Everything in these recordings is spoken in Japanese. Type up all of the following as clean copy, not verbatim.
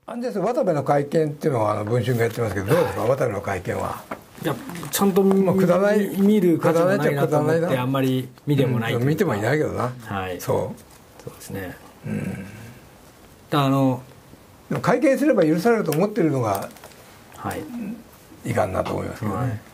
アンジェス渡部の会見っていうのは文春がやってますけど、どうですか、渡部の会見は。 いやちゃんと見る価値もないなと思ってあんまり見てもない、 見てもいないけどな。 はい、そうですね。 でも会見すれば許されると思ってるのが、いかんなと思いますけどね。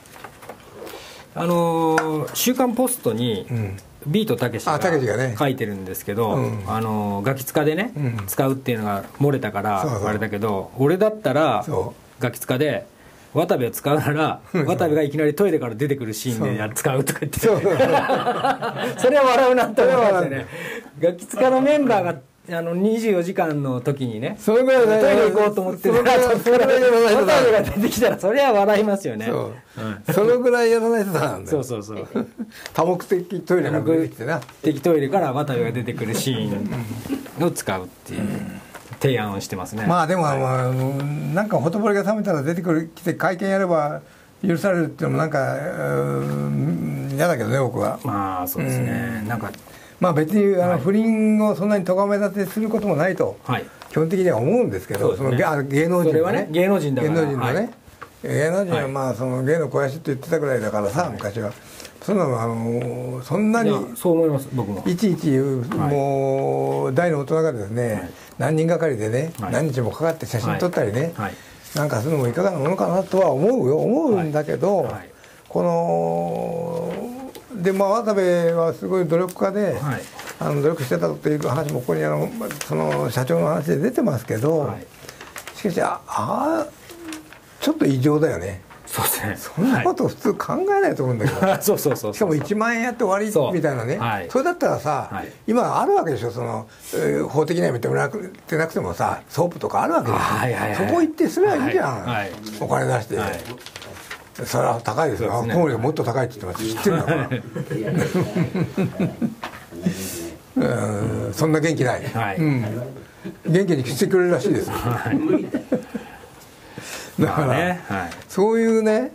週刊ポストに、ビートたけしが書いてるんですけど、ガキ使でね、使うっていうのが漏れたからあれだけど、俺だったらガキ使で渡部を使うなら渡部がいきなりトイレから出てくるシーンで使うとか言ってそれは笑うなと思いましたね。ガキ使のメンバーが24時間の時にね、 それぐらいトイレ行こうと思って渡部が出てきたらそれは笑いますよね。 そのぐらいやらないとなんだよ。 そう多目的トイレから出てきてな、 敵トイレから渡部が出てくるシーンを使うっていう提案をしてますね。 まあでも、なんかほとぼりが冷めたら出てきて会見やれば許されるっていうのもなんか嫌だけどね、僕は。 まあそうですね。なんかまあ別に不倫をそんなに咎め立てすることもないと基本的には思うんですけど、その芸能人のね、 芸能人だから、 芸能人はまあその芸の肥やしって言ってたぐらいだからさ、昔は。そんなのそんなにそう思います、僕も。 いちいちもう大の大人がですね、何人がかりでね、何日もかかって写真撮ったりね、なんかするのもいかがなものかなとは思うんだけど、こので渡部はすごい努力家で、努力してたっていう話もここにその社長の話で出てますけど、しかしちょっと異常だよね。 そうですね。 そんなこと普通考えないと思うんだけどそうしかも1万円やって終わりみたいなね、それだったらさ、今あるわけでしょ、その法的には認められてなくてもさ、ソープとかあるわけですよ。そこ行ってすればいいじゃん、お金出して。それは高いですよ。コウモリがもっと高いって言ってます。知ってるんだからそんな元気ない、元気にしてくれるらしいですよ。だから、そういうね、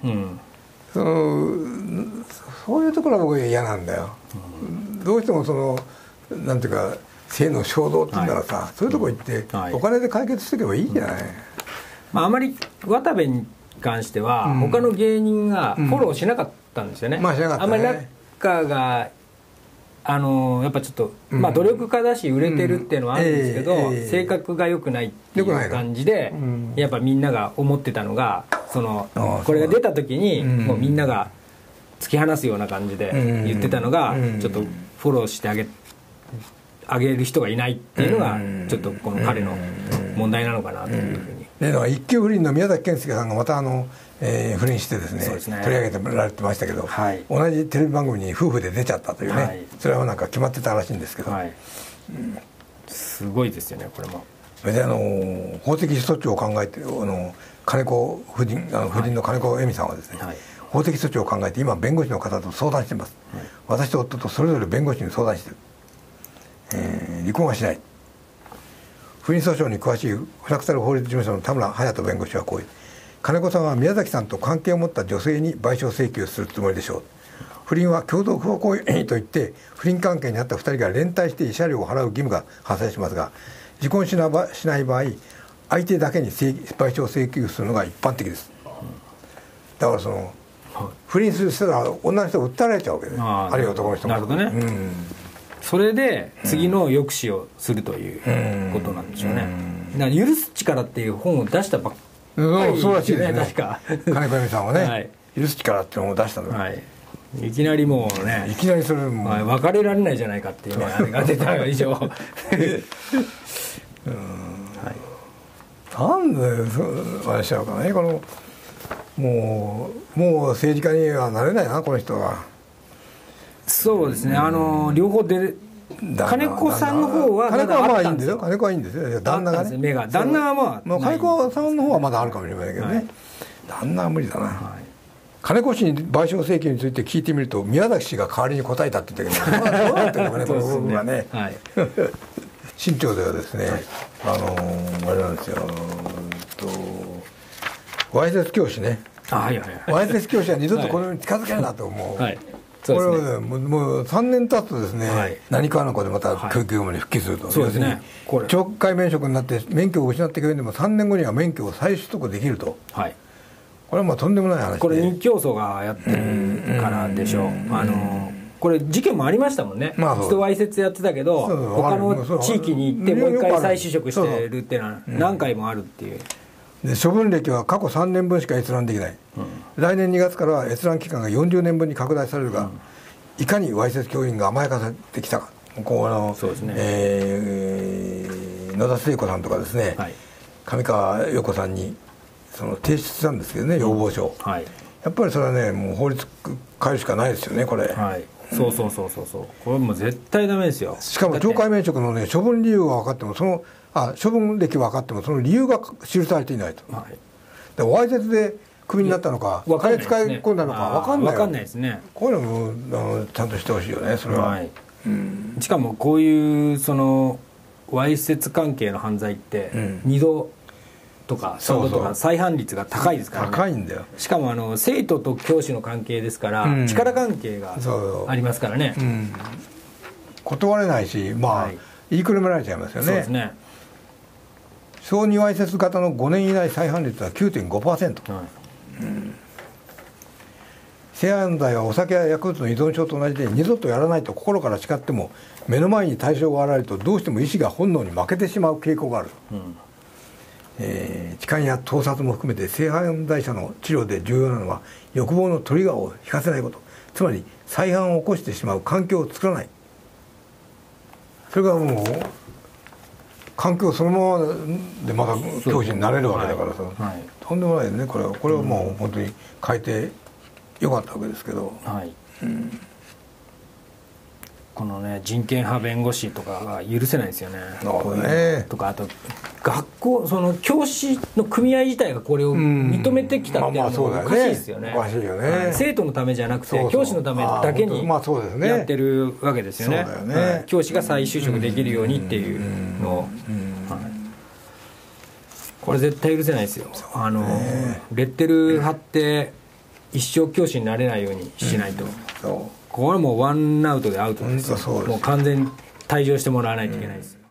そういうところが僕は嫌なんだよ。どうしてもそのなんていうか性の衝動っていうんならさ、そういうとこ行ってお金で解決していけばいいじゃない。 あまり渡部に関しては他の芸人がフォローしなかったんですよね。あんまり仲がやっぱちょっと、努力家だし売れてるっていうのはあるんですけど、性格が良くないっていう感じで、やっぱみんなが思ってたのが、これが出た時にもうみんなが突き放すような感じで言ってたのが、ちょっとフォローしてあげる人がいないっていうのがちょっとこの彼の問題なのかなというふうに。 だから一級不倫の宮崎謙介さんがまた不倫してですね、取り上げてられてましたけど、同じテレビ番組に夫婦で出ちゃったというね、それはなんか決まってたらしいんですけど、 すごいですよね、これも。 それで法的措置を考えて金子夫人の金子恵美さんはですね、法的措置を考えて今弁護士の方と相談しています、私と夫とそれぞれ弁護士に相談している、離婚はしない。不倫訴訟に詳しいフラクタル法律事務所の田村隼人弁護士はこういう、金子さんは宮崎さんと関係を持った女性に賠償請求するつもりでしょう。不倫は共同不法行為といって不倫関係にあった2人が連帯して慰謝料を払う義務が発生しますが、離婚しない場合相手だけに賠償請求するのが一般的です。だから不倫する人は女の人が訴えられちゃうわけです、あるいは男の人も。 なるほどね、それで次の抑止をするということなんでしょうね。だから許す力っていう本を出したばっかりそうらしいですね、 確か金子恵美さんはね、許す力っていうのを出したの、 いきなりもうね、 いきなりそれも別れられないじゃないかっていうね、あれが出た以上なんであれしちゃうかね、もう政治家にはなれないな、この人は。 そうですね、両方出る。金子さんの方はまだあったんですよ。 金子はいいんですよ、旦那がね。 旦那は金子さんの方はまだあるかもしれないけどね、旦那は無理だな。金子氏に賠償請求について聞いてみると、宮崎氏が代わりに答えたって言ったけど、どうなってるのかね、この部分はね。新潮ではですね、あれなんですよ、わいせつ教師ね、わいせつ教師は二度とこれに近づけるなと思う、 これはね、もう3年経つとですね、はい、何かの子でまた教育業務に復帰すると、 そうですね、 懲戒免職になって免許を失ってくれても3年後には免許を再取得できると、 はい、 これはまあとんでもない話で、 これ日教組がやってるからでしょう。これ事件もありましたもんね、一度わいせつやってたけど他の地域に行ってもう一回再就職してるっていうのは何回もあるっていう。 で処分歴は過去3年分しか閲覧できない、来年2月からは閲覧期間が40年分に拡大されるが、いかにわいせつ教員が甘やかされてきたか、 そうですね、 野田聖子さんとかですね、はい、上川陽子さんにその提出したんですけどね、要望書、はい、やっぱりそれはね、もう法律変えるしかないですよね、これ。 はい、そうこれもう絶対ダメですよ。 しかも懲戒免職のね、処分理由が分かっても、処分歴分かってもその理由が記されていないと、はい、でわいせつでクビになったのか、金使い込んだのか分かんないですね。こういうのもちゃんとしてほしいよね、それは。はい、 しかもこういうそのわいせつ関係の犯罪って2度とか3度とか再犯率が高いですからね。 高いんだよ。 しかも生徒と教師の関係ですから、力関係がありますからね、 断れないし、まあ、はい、言いくるめられちゃいますよね。 そうですね。 小児わいせつ型の5年以内再犯率は 9.5%、はい、性犯罪はお酒や薬物の依存症と同じで、二度とやらないと心から誓っても目の前に対象が現れるとどうしても意志が本能に負けてしまう傾向がある、痴漢や盗撮も含めて性犯罪者の治療で重要なのは欲望のトリガーを引かせないこと、つまり再犯を起こしてしまう環境を作らない、それがもう環境そのままでまた教師になれるわけだからさ、はい、とんでもないですね、これはもう本当に変えてよかったわけですけど、はい、 このね、人権派弁護士とかが許せないですよね。とか、あと学校、その教師の組合自体がこれを認めてきたっていうのもおかしいですよね。 おかしいよね。 生徒のためじゃなくて教師のためだけにやってるわけですよね。教師が再就職できるようにっていうのを、これ絶対許せないですよ。レッテル貼って一生教師になれないようにしないと、これはもうワンアウトでアウトですよ。もう完全に退場してもらわないといけないです。